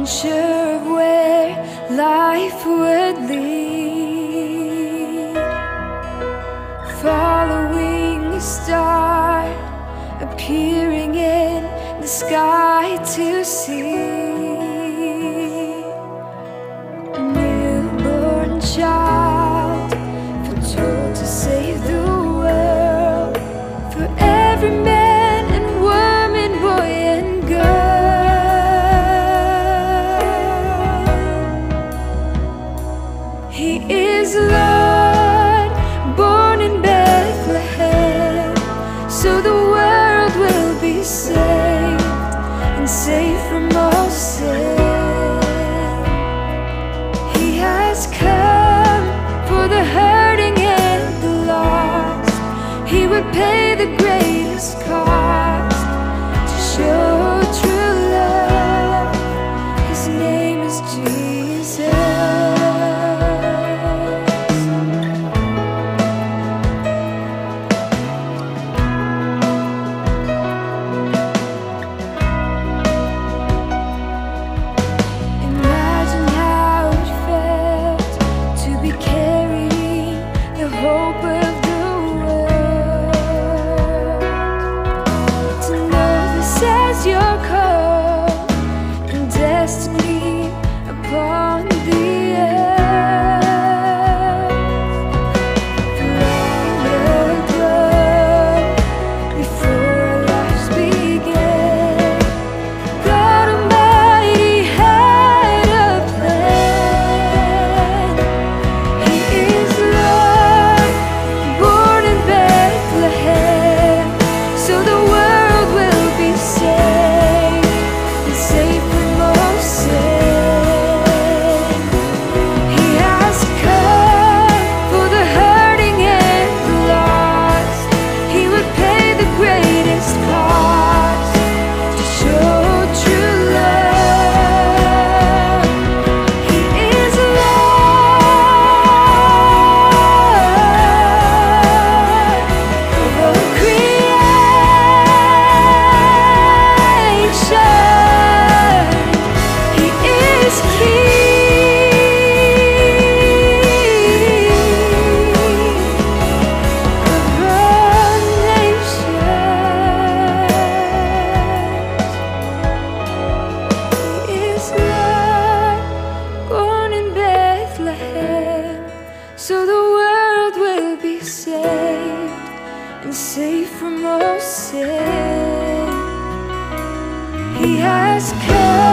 unsure of where life would lead, following a star appearing in the sky to see a newborn child foretold to save the world, for every man and woman, boy and girl. He is Lord, born in Bethlehem, so the world will be saved and safe from all sin. He has come for the hurting and the lost. He would pay the greatest cost to show true love. His name is Jesus. Imagine how it felt to be carrying the hope of the world, to know this as your call and destiny upon the earth. Long ago, before our lives began, God Almighty had a plan. He is Lord, born in Bethlehem, so the world will be saved and safe from all sin. He has come for the hurting and the lost. He would pay the greatest cost to show true love. He is Lord of all creation. He is King of all nations. He is Lord, born in Bethlehem, so the world will be saved and safe from all sin. He has come